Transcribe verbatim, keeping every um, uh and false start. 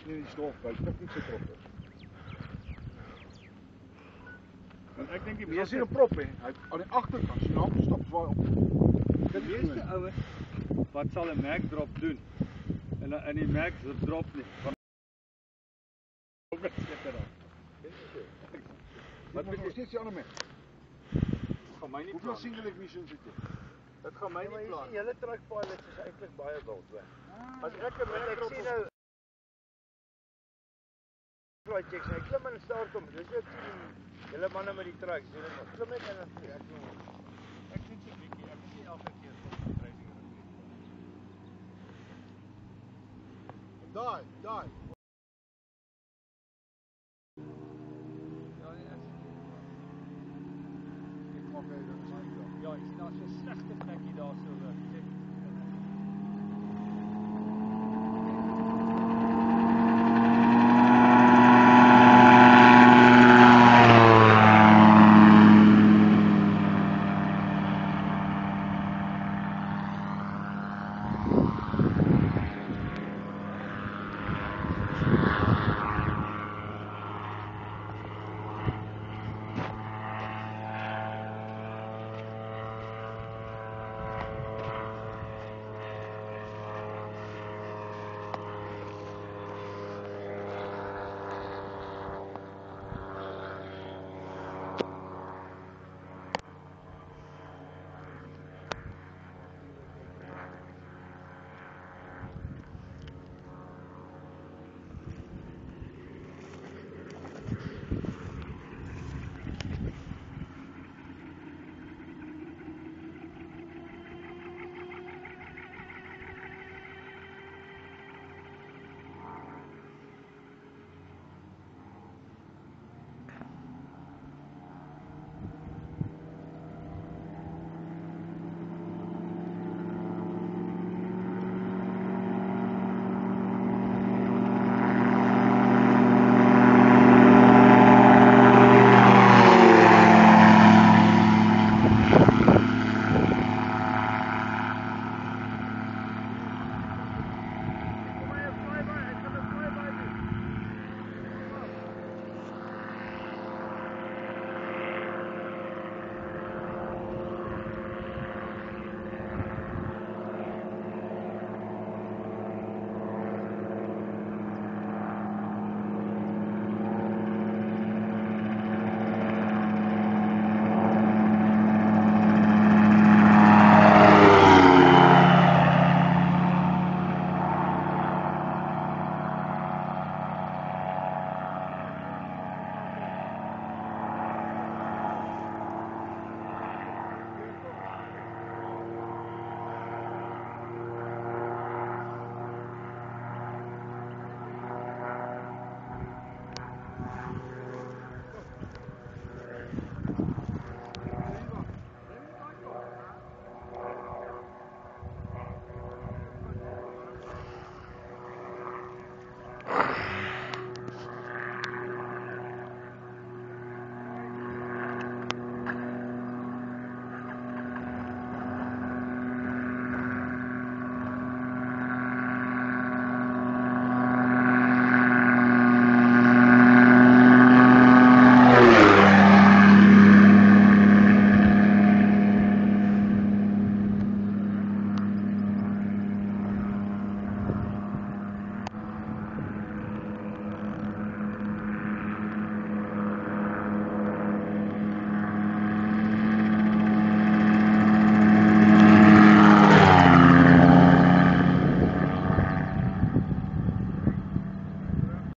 nie die stof by, dit nie so prop is. Want ek dink die Dis meeste nie 'n prop hè, hy aan die agterkant, sien hom stop waar op. Die meeste ouens wat sal 'n Mac drop doen en in die Mac drop nie. Ook net seker dan. Wat moet jy steeds die ander Mac? Gaan my nie Hoeveel single ignitions het jy? Dit gaan my Ja, maar nie jy plan. sien, julle truck pilots is eintlik baie wild hoor. As ek 'n Mac Ek drop sien nou Right checks, hy klim in start om. Dis ook die julle manne met die trucks, julle maar klim net in en ek doen. Ek sien so 'n bietjie, ek is nie elke keer op die training. Daai, daai.